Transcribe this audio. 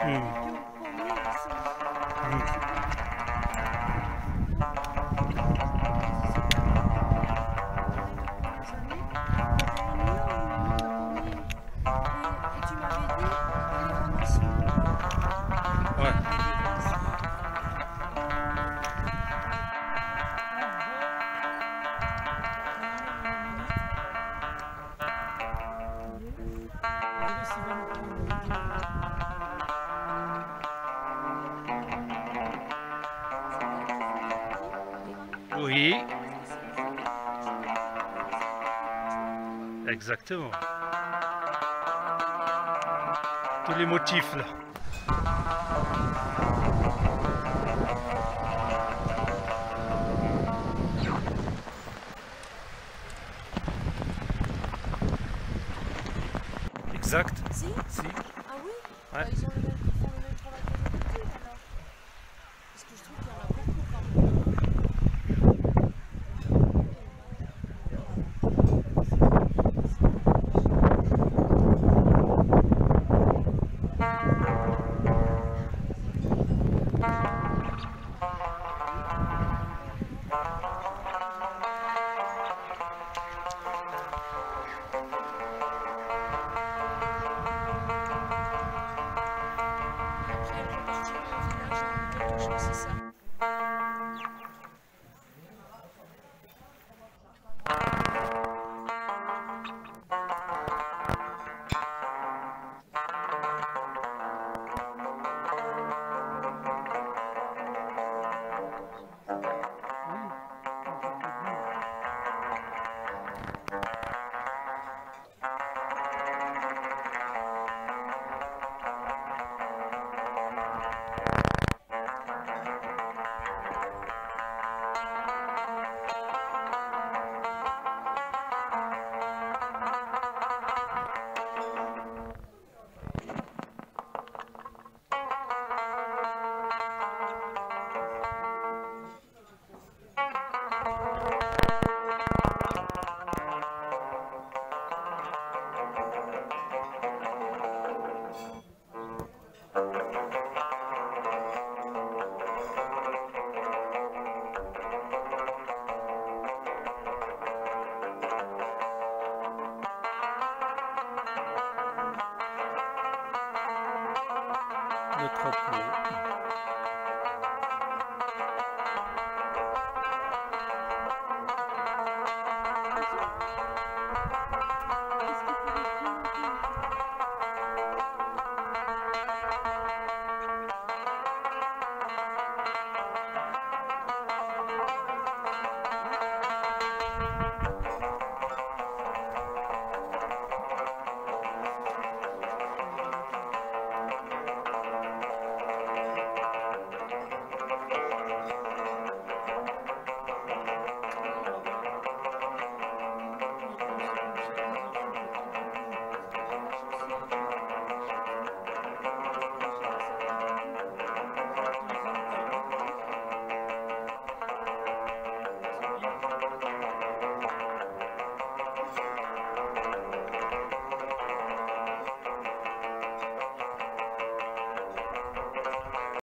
Hmm. Hmm. Ouais. Oui, exactement. Tous les motifs là. Exact. Si? Si. Ah oui? Ouais. Bah, ils font le même travail que d'habitude alors. Parce que je trouve qu'il y en a beaucoup quand même. Et après elles repartiront au village en autogestion, c'est ça? Le trop